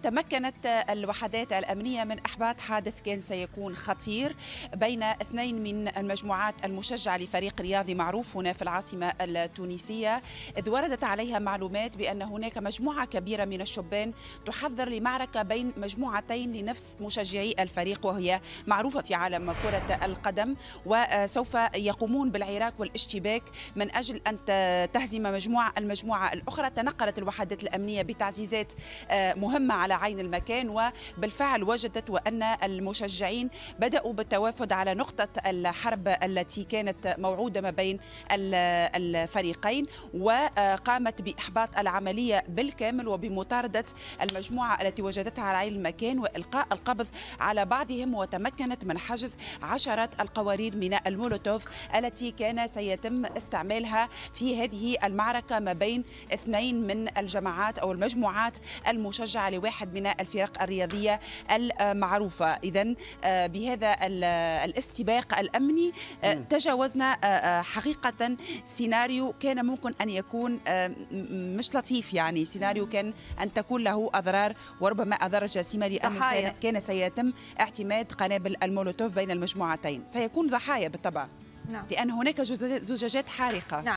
وتمكنت الوحدات الأمنية من إحباط حادث كان سيكون خطير بين اثنين من المجموعات المشجعة لفريق رياضي معروف هنا في العاصمة التونسية، إذ وردت عليها معلومات بأن هناك مجموعة كبيرة من الشبان تحضر لمعركة بين مجموعتين لنفس مشجعي الفريق، وهي معروفة في عالم كرة القدم، وسوف يقومون بالعراك والاشتباك من أجل أن تهزم المجموعة الأخرى. تنقلت الوحدات الأمنية بتعزيزات مهمة على عين المكان، وبالفعل وجدت وأن المشجعين بدأوا بالتوافد على نقطة الحرب التي كانت موعودة ما بين الفريقين، وقامت بإحباط العملية بالكامل وبمطاردة المجموعة التي وجدتها على عين المكان وإلقاء القبض على بعضهم، وتمكنت من حجز عشرات القوارير من المولوتوف التي كان سيتم استعمالها في هذه المعركة ما بين اثنين من الجماعات أو المجموعات المشجعة لواحد من الفرق الرياضية المعروفة. إذن بهذا الاستباق الأمني تجاوزنا حقيقة سيناريو كان ممكن أن يكون مش لطيف، يعني سيناريو كان أن تكون له أضرار وربما أضرار جسيمة، لأنه كان سيتم اعتماد قنابل المولوتوف بين المجموعتين. سيكون ضحايا بالطبع، لأن هناك زجاجات حارقة.